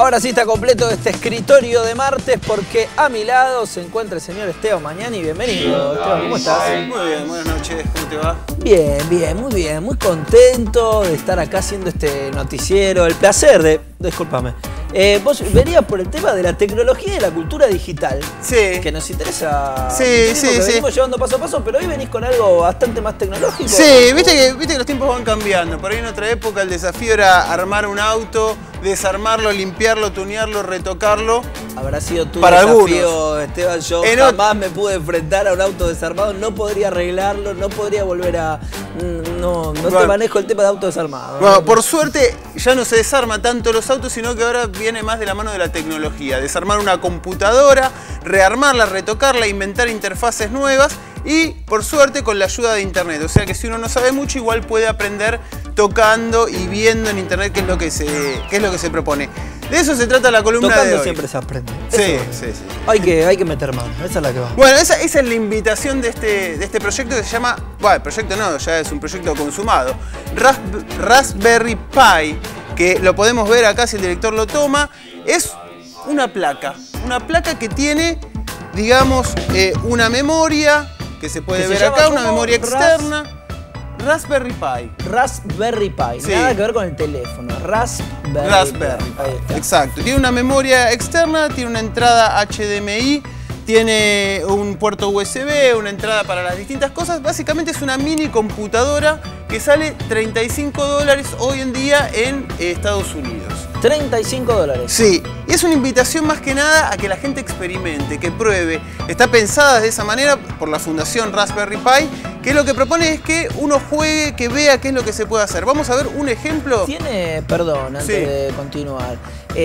Ahora sí está completo este escritorio de martes porque a mi lado se encuentra el señor Esteban Magnani. Bienvenido, Esteban, ¿cómo estás? Muy bien, buenas noches, ¿cómo te va? Bien, muy contento de estar acá haciendo este noticiero. El placer de... Discúlpame. Vos venías por el tema de la tecnología y de la cultura digital. Sí. Que nos interesa. Sí. Venimos llevando paso a paso, pero hoy venís con algo bastante más tecnológico. Sí, viste que los tiempos van cambiando. Por ahí en otra época el desafío era armar un auto, desarmarlo, limpiarlo, tunearlo, retocarlo. Habrá sido tu para desafío, algunos. Esteban. Yo jamás me pude enfrentar a un auto desarmado, no podría arreglarlo, no podría volver a... No te manejo el tema de auto desarmado. Bueno, por suerte ya no se desarma tanto los autos, sino que ahora viene más de la mano de la tecnología. Desarmar una computadora, rearmarla, retocarla, inventar interfaces nuevas y, por suerte, con la ayuda de internet. O sea que si uno no sabe mucho, igual puede aprender tocando y viendo en internet qué es lo que se propone. De eso se trata la columna tocando de hoy. Siempre se aprende. Sí. Hay que meter mano, esa es la que va. Bueno, esa es la invitación de este proyecto que se llama... Bueno, el proyecto no, ya es un proyecto consumado. Raspberry Pi, que lo podemos ver acá si el director lo toma, es una placa que tiene, digamos, una memoria que se puede ver acá, una memoria externa. Raspberry Pi. Raspberry Pi, sí. Nada que ver con el teléfono. Raspberry Pi. Exacto. Tiene una memoria externa, tiene una entrada HDMI, tiene un puerto USB, una entrada para las distintas cosas. Básicamente es una mini computadora que sale $35 hoy en día en Estados Unidos. $35. Sí, y es una invitación más que nada a que la gente experimente, que pruebe. Está pensada de esa manera por la Fundación Raspberry Pi, que lo que propone es que uno juegue, que vea qué es lo que se puede hacer. Vamos a ver un ejemplo. Perdón, antes de continuar.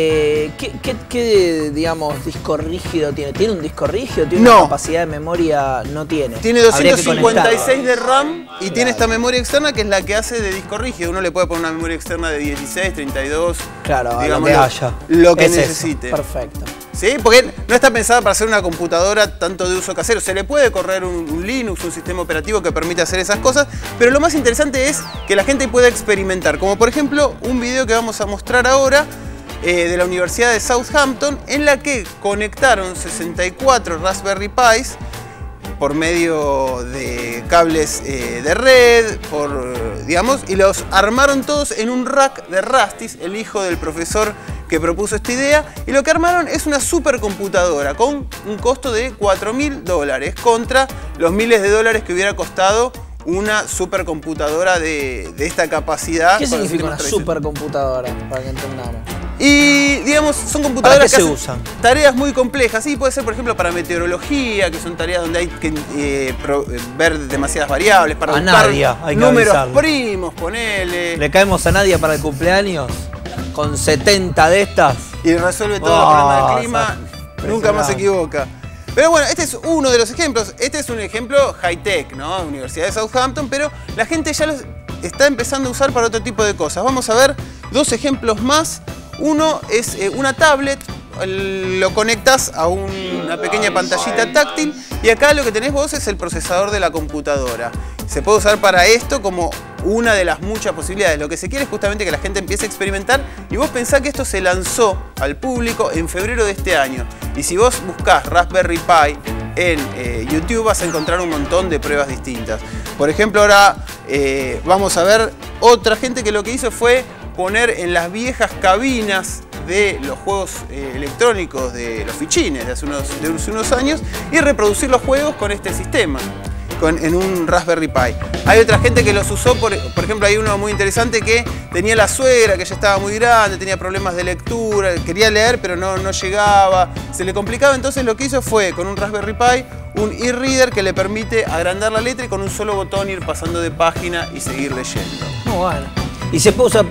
¿Qué, digamos, disco rígido tiene? ¿Tiene un disco rígido? ¿Tiene una capacidad de memoria? No tiene. Tiene 256 de RAM y tiene esta memoria externa que es la que hace de disco rígido. Uno le puede poner una memoria externa de 16, 32. Claro, digamos, lo que necesite. Eso. Perfecto. ¿Sí? Porque no está pensada para hacer una computadora tanto de uso casero. Se le puede correr un Linux, un sistema operativo que permite hacer esas cosas, pero lo más interesante es que la gente pueda experimentar. Como por ejemplo un video que vamos a mostrar ahora de la Universidad de Southampton, en la que conectaron 64 Raspberry Pis por medio de cables de red, digamos, y los armaron todos en un rack de Rustis, el hijo del profesor que propuso esta idea, y lo que armaron es una supercomputadora con un costo de $4.000 contra los miles de dólares que hubiera costado una supercomputadora de esta capacidad. ¿Qué significa una supercomputadora? Para que entendamos. Y, digamos, son computadoras que usan tareas muy complejas. Sí, puede ser, por ejemplo, para meteorología, que son tareas donde hay que ver demasiadas variables, para buscar números primos, ponele. Le caemos a Nadia para el cumpleaños con 70 de estas. Y resuelve todos los problemas del clima, nunca más se equivoca. Pero bueno, este es uno de los ejemplos. Este es un ejemplo high-tech, ¿no? Universidad de Southampton, pero la gente ya los está empezando a usar para otro tipo de cosas. Vamos a ver dos ejemplos más. Uno es una tablet, lo conectas a una pequeña pantallita táctil y acá lo que tenés vos es el procesador de la computadora. Se puede usar para esto como una de las muchas posibilidades. Lo que se quiere es justamente que la gente empiece a experimentar y vos pensás que esto se lanzó al público en febrero de este año. Y si vos buscás Raspberry Pi en YouTube vas a encontrar un montón de pruebas distintas. Por ejemplo, ahora vamos a ver otra gente que lo que hizo fue poner en las viejas cabinas de los juegos electrónicos de los fichines de hace unos años y reproducir los juegos con este sistema, en un Raspberry Pi. Hay otra gente que los usó, por ejemplo, hay uno muy interesante que tenía la suegra que ya estaba muy grande, tenía problemas de lectura, quería leer pero no llegaba, se le complicaba, entonces lo que hizo fue con un Raspberry Pi un e-reader que le permite agrandar la letra y con un solo botón ir pasando de página y seguir leyendo. Muy bueno. ¿Y se puede usar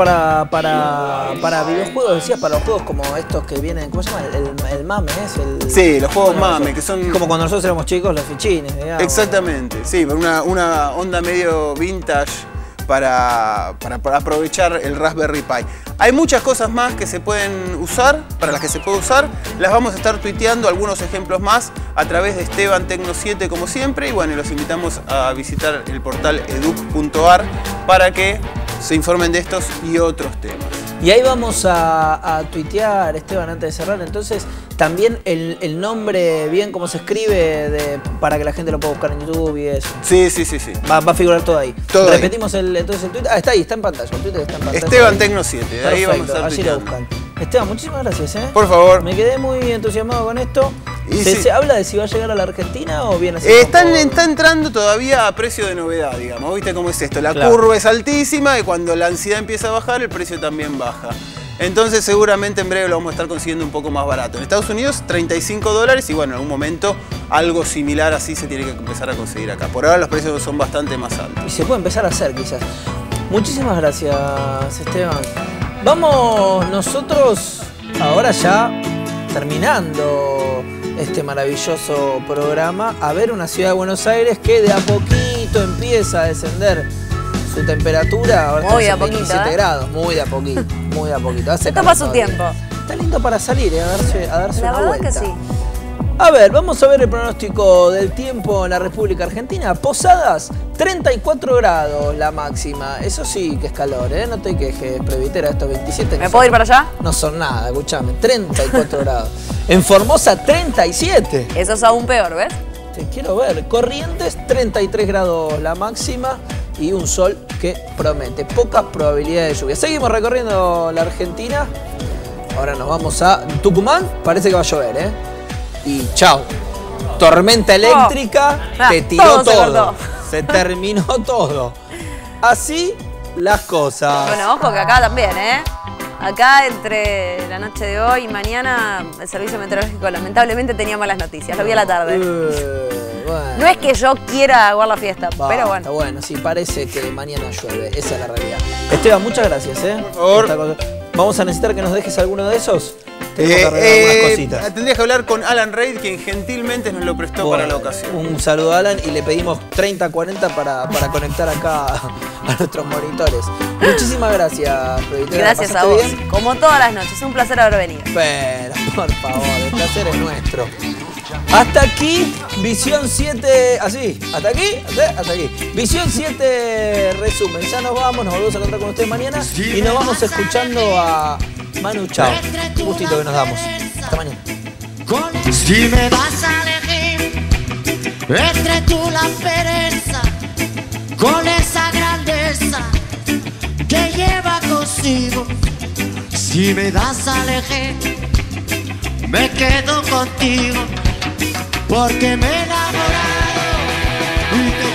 para videojuegos? Decías, para los juegos como estos que vienen, ¿cómo se llama? El MAME, ¿es? Sí, los juegos MAME, que son... Como cuando nosotros éramos chicos, los fichines, digamos. Exactamente, sí, una onda medio vintage para aprovechar el Raspberry Pi. Hay muchas cosas más que se pueden usar, para las que se puede usar. Las vamos a estar tuiteando algunos ejemplos más a través de Esteban Tecno 7 como siempre. Y bueno, los invitamos a visitar el portal educ.ar para que se informen de estos y otros temas. Y ahí vamos a tuitear, Esteban, antes de cerrar. Entonces, también el nombre, bien cómo se escribe, para que la gente lo pueda buscar en YouTube y eso. Sí. Va a figurar todo ahí. Todo Repetimos entonces el Twitter. Está ahí, está en pantalla. El Twitter está en pantalla. Esteban Tecno 7, de ahí Perfecto, vamos a estar allí lo tuiteando. buscan. Esteban, muchísimas gracias, ¿eh? Por favor. Me quedé muy entusiasmado con esto. ¿Se habla de si va a llegar a la Argentina o viene así? Está entrando todavía a precio de novedad, digamos. ¿Viste cómo es esto? La curva es altísima y cuando la ansiedad empieza a bajar, el precio también baja. Entonces seguramente en breve lo vamos a estar consiguiendo un poco más barato. En Estados Unidos, $35 y bueno, en algún momento algo similar así se tiene que empezar a conseguir acá. Por ahora los precios son bastante más altos. Y se puede empezar a hacer quizás. Muchísimas gracias, Esteban. Vamos nosotros ahora ya terminando este maravilloso programa a ver una ciudad de Buenos Aires que de a poquito empieza a descender su temperatura. Ahora muy de a estamos en poquito, 27 grados, muy de a poquito, muy de a poquito. Esto toma su tiempo. Está lindo para salir, a darse La una verdad vuelta. que sí. A ver, vamos a ver el pronóstico del tiempo en la República Argentina. Posadas, 34 grados la máxima. Eso sí que es calor, ¿eh? No te quejes, Previtera, estos 27. ¿Me puedo ir para allá? No son nada, escuchame. 34 grados. En Formosa, 37. Eso es aún peor, ¿ves? Te quiero ver. Corrientes, 33 grados la máxima y un sol que promete. Poca probabilidad de lluvia. Seguimos recorriendo la Argentina. Ahora nos vamos a Tucumán. Parece que va a llover, ¿eh? Y chao. Tormenta eléctrica, te tiró todo. Se terminó todo. Así las cosas. Bueno, ojo que acá también, ¿eh? Acá entre la noche de hoy y mañana el servicio meteorológico lamentablemente tenía malas noticias. Lo vi a la tarde. Bueno. No es que yo quiera aguar la fiesta, pero bueno. Está bueno, sí, parece que mañana llueve. Esa es la realidad. Esteban, muchas gracias, ¿eh? Por favor. Vamos a necesitar que nos dejes alguno de esos. Tenemos que arreglar algunas cositas. Tendrías que hablar con Alan Reid, quien gentilmente nos lo prestó para la ocasión. Un saludo a Alan y le pedimos 30-40 para conectar acá a nuestros monitores. Muchísimas gracias, Previtera. Gracias a vos. Bien? Como todas las noches, un placer haber venido. Pero, por favor, el placer es nuestro. Hasta aquí, Visión 7, así, hasta aquí. Visión 7 resumen, ya nos vamos a encontrar con ustedes mañana y nos vamos escuchando a Manu Chao. Un gustito que nos damos. Hasta mañana. Si me vas a elegir entre tú la pereza con esa grandeza que lleva consigo, si me das a elegir me quedo contigo porque me he enamorado y